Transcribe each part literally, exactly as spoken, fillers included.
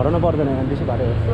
भर्नु पर्दैन यहाँ बेसी भाडा हो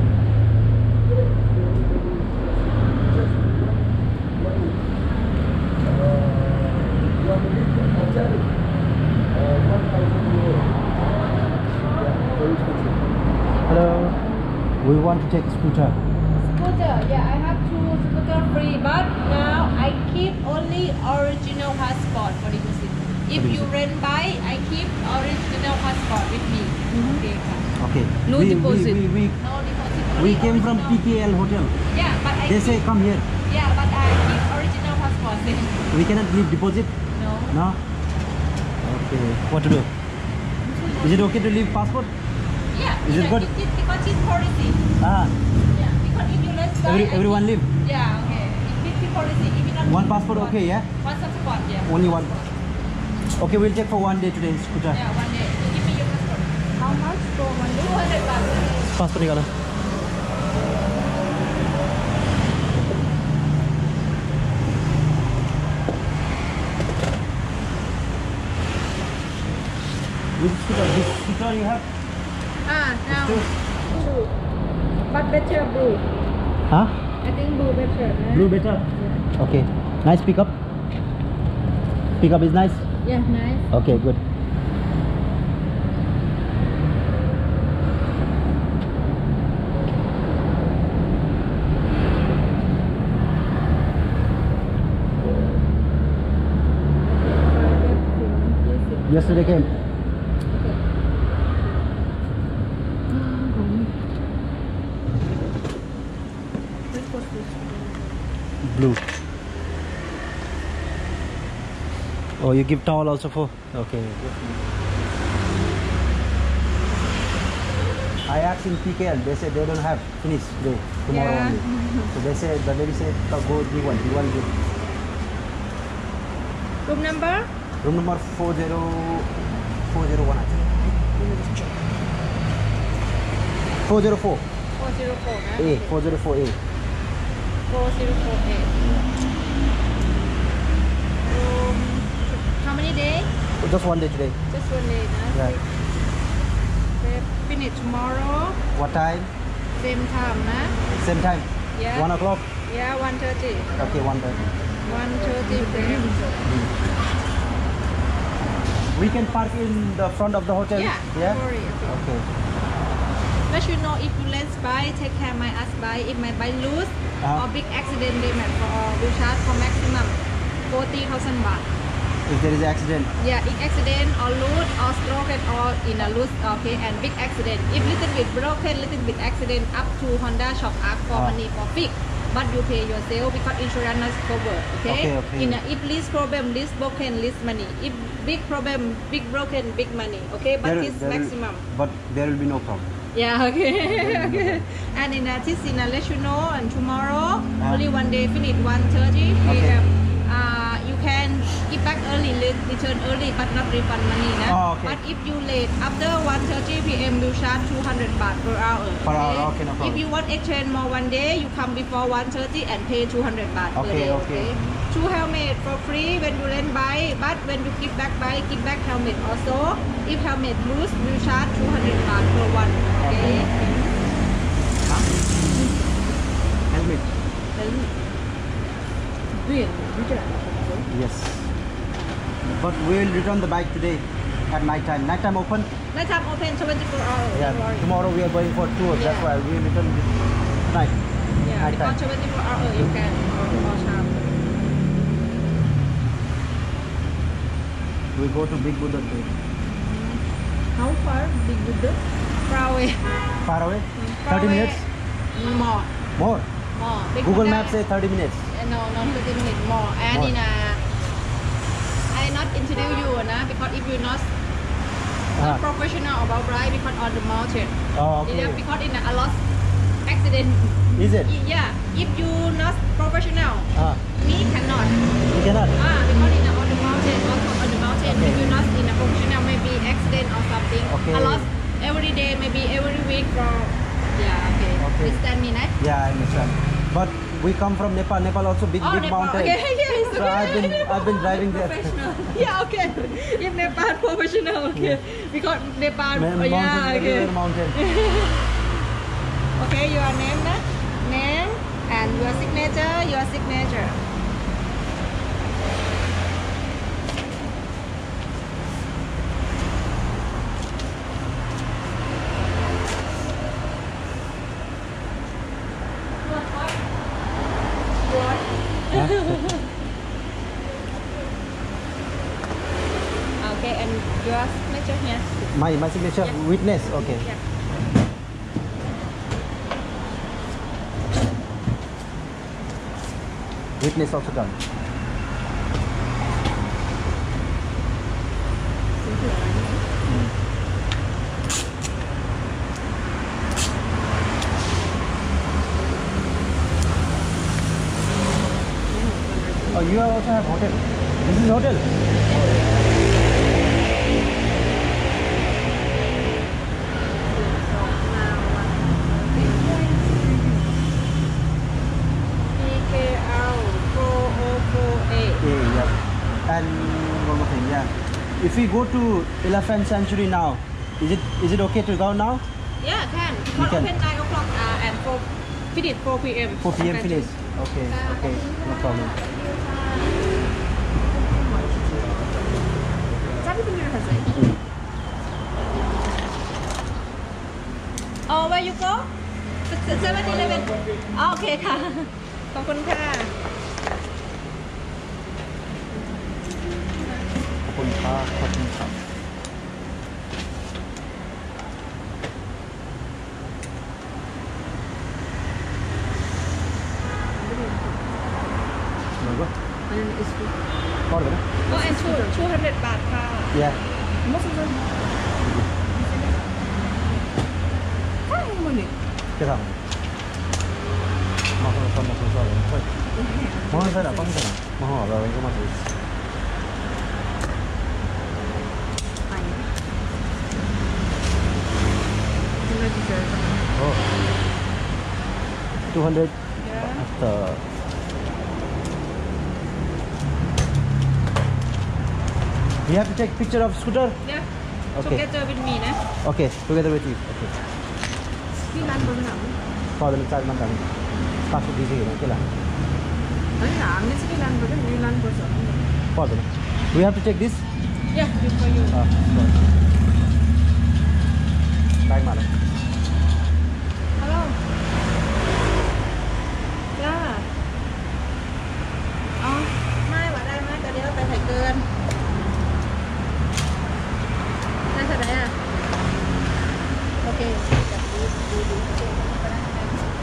Hello, we want to take a scooter. Scooter, yeah, I have two scooter free, but now I keep only original passport for the visit. If you rent bike, I keep original passport with me. Mm-hmm. Okay. Okay. No we, deposit. We, we, we, no deposit. we came original. from P K L hotel. Yeah, but I. They keep, say come here. Yeah, but I keep original passport. We cannot leave deposit. No. No. Okay. What to do? Is it okay to leave passport? Yeah. Is it good? It, it, because it's policy. Ah. Yeah, because if you let Every, everyone leave. Yeah, okay. It's policy. If you not one passport, okay, yeah. One passport, yeah. Only one. Okay, we'll take for one day today, scooter. Yeah, one day. Give me your passport. How much for one day? two hundred baht. Passport निकालो. Which scooter? This scooter you have? Ah, now. Blue. But better blue. Huh? I think blue better. Nah? Blue better? Yeah. Okay. Nice pickup. Pickup is nice? Yeah, nice. Okay, good. Yesterday came. Blue. Oh, you give towel also for? Okay. I asked in P K L, they said they don't have finish today, tomorrow Yeah. only. So they said, the lady said, oh, go give one, give one, give. Room number? Room number four zero four zero one, I think. Let me just check. four zero four. four zero four. Nah? A, four zero four A. four zero four eight. Um, how many days? Just one day today. Just one day. Nah? Right. Okay, finish tomorrow. What time? Same time. Nah? Same time? Yeah. One o'clock? Yeah, one thirty. Okay, one thirty. one thirty p m We can park in the front of the hotel? Yeah, Yeah? don't worry. Okay. Okay. Let you know if you lens buy, take care my us buy. If my buy loose Uh-huh. or big accident damage for uh, will charge for maximum forty thousand baht. If there is an accident? Yeah, big accident or loose or stroke or in a loose, okay, and big accident. If little bit broken, little bit accident, up to Honda shop ask for Ah. money for fix. But you pay yourself because insurance not cover, okay? Okay, okay. In a, if least problem, least broken, least money. If big problem, big broken, big money, okay? But There- this there will- maximum. But there will be no problem. Yeah, okay. Okay. And in that, this in a let you know, and tomorrow Ah. only one day finish one thirty p m. Okay. Uh, you can give back early, le- return early, but not refund money, nah? Oh, okay. But if you late after one thirty p m, you charge two hundred baht per hour. Per hour, okay, no problem. If you want exchange more one day, you come before one thirty and pay two hundred baht per Okay, day. okay. Two helmet for free when you rent bike, but when you give back bike, give back helmet also. If helmet loose, you charge two hundred baht per one. Okay. Huh? Helmet? Yes. But we will return the bike today at night time. Night time open? Night time open twenty-four hours. Yeah. Don't worry. Tomorrow we are going for tour. That's Yeah. why we will return tonight. Yeah, Night time. because twenty-four hours you can or charge. We go to Big Buddha today. How far? Big Buddha? Far away. Far away? Far thirty away. minutes? More. More? More. Big Google Buddha- Maps say thirty minutes. Uh, No, not thirty minutes more. And More. in a, I not introduce you na because if you not Ah. professional about ride because on the mountain. Oh, okay. Yeah, because in a, a lot accident. Is it? Yeah, if you not professional, Ah, me cannot. you cannot? Ah, because in a, on the mountain, also on the mountain, Okay. if you not in a professional, maybe accident or something. Okay. A lot every day, maybe every week from. Yeah, okay. Okay. Understand me, right? Yeah, I understand. But we come from Nepal. Nepal also big Oh, big Nepal. mountain. Okay, yes. So I've been I've been driving there. Professional. Yeah, okay. If Nepal professional, okay. Yeah. Because Nepal, Man, oh, mountain, yeah, okay. everywhere mountain. Okay, your name, na? Name and your signature, your signature. Okay, and your signature here. My my signature Yeah. witness. Okay. Yeah. Witness also done. Oh, you also have hotel. This is hotel. P K L four oh four eight. Okay, yeah. And one more thing, yeah. If we go to Elephant Sanctuary now, is it is it okay to go now? Yeah, can. Because can. open nine o'clock uh, and four, finish four P M four P M finish. Okay, okay, no problem. Oh, where you go? seven eleven. Oh, okay ค่ะ ขอบคุณค่ะขอบคุณครับขอบคุณครับ Go. Call it. Oh, and two two hundred บาทค่ะ Yeah. Cái thằng mà không không mà không sao rồi thôi món nó đã bắn rồi mà họ rồi cái mà gì oh two hundred Yeah. after you have to take picture of scooter. Yeah. Okay. Together with me นะ Okay, together with you. Okay. ที่ร้านบนหลัง Father, let's start mantan. Start with this here. Okay, lah. เอ้ยหลังนี่ที่ร้านบนนี่ร้านบนสอง Father, do we have to take this? Yeah, good for you. Ah, sorry. Bag mana? Hello. Yeah. อ๋อไม่ว่าได้ไหมแต่เดี๋ยวไปถ่ายเกินได้เท่าไหร่อ่ะโอเคจับดูดูดูเช็คก็ได้ไหม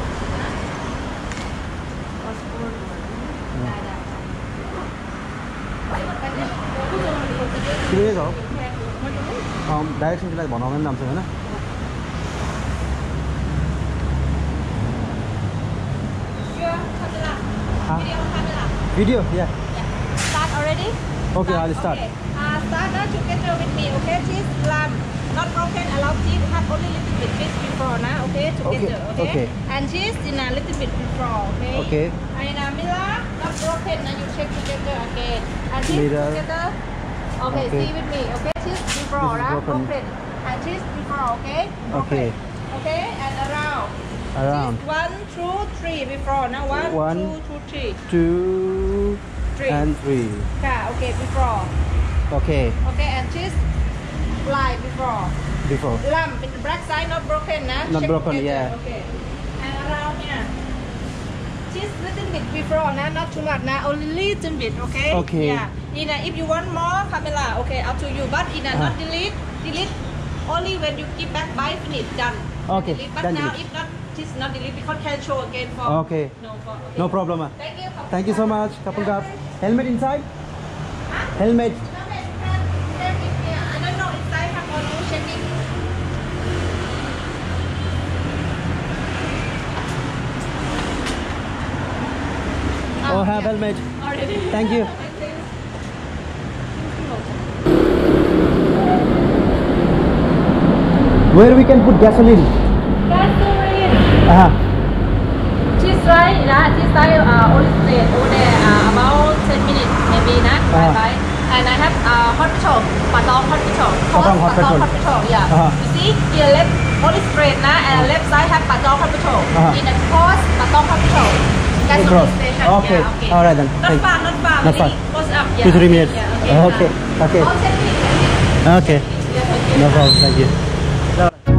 พอสปอร์ตได้ได้ Kilo eso? Um, direction kita mau nongol enam sana. Huh? Video, yeah. Start already? Okay, I'll start. Okay. Uh, start now together with me, okay? Cheese, lamb, not broken, allow cheese, have only little bit cheese before now, okay? Together, okay? Okay. And cheese in a little bit before, okay? Okay. And uh, Mila, not broken, now you check together again. And cheese Mila. together. Okay, Okay. see with me, okay? Cheese before, This is right? broken. Broken. And cheese before, okay? Okay. Okay, and around. Around. Cheese one, two, three before. Now one, One. two, two, three. Two Three. and three. Yeah, okay, before. Okay. Okay, and cheese line before. Before. Lamb in the black side, not broken, nah? Not Check broken, together, yeah. Okay. And around here. Cheese little bit before, nah? Not too much, nah? Only little bit, okay? Okay. Yeah. In a, if you want more, Camilla, okay, up to you. But in a, Uh-huh. not delete, delete only when you give back by finish, done. Okay, Delete. But done now, delete. if not, cheese not delete because can show again for. Okay. No, for, okay. No problem. ah. Thank you. Thank you so much. Kapun kap. Helmet inside? Helmet. I don't know inside have or no checking. Oh, have helmet. Already. Thank you. Where we can put gasoline? Gasoline. Uh-huh. Cheese right, nah, this side uh, only straight over there uh, about ten minutes maybe, nah, Uh-huh. right, right. And I have uh, hospital, Patong hospital, Patong hospital. hospital, yeah. Uh-huh. You see, here left only straight, nah, and Uh-huh. left side have Patong hospital. Uh-huh. In the cross, Patong hospital. That's the Cross. station. Okay. Yeah, okay. All right then. Not Thank- far, not far. Not far. Maybe close up. Yeah. Two, three minutes. Yeah, okay. Okay. Okay. All ten minutes. Okay. Yeah, okay. No problem. Thank you.